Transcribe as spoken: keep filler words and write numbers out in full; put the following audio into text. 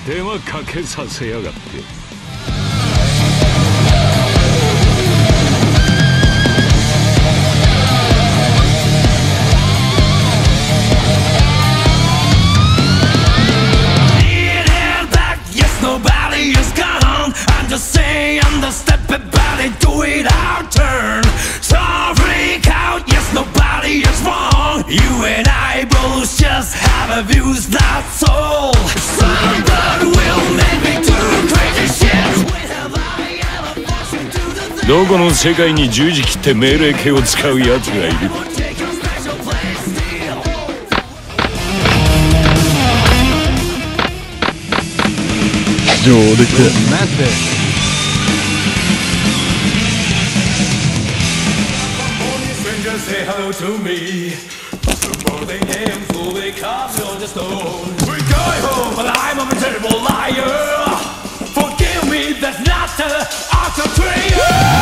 手間かけさせやがって。 Nobody is gone. I'm just saying, the step everybody do it our turn. So freak out, yes, nobody is wrong. You and I both just have a views, that's all. Someone will make me do crazy shit. I ever forced you to the thing? どこの世界に十字切って命令形を使う奴がいる。 上出来だ。 Say hello to me. Supposing him fool because you're just stone. We're going home, but I'm a terrible liar. Forgive me, that's not the art of tree.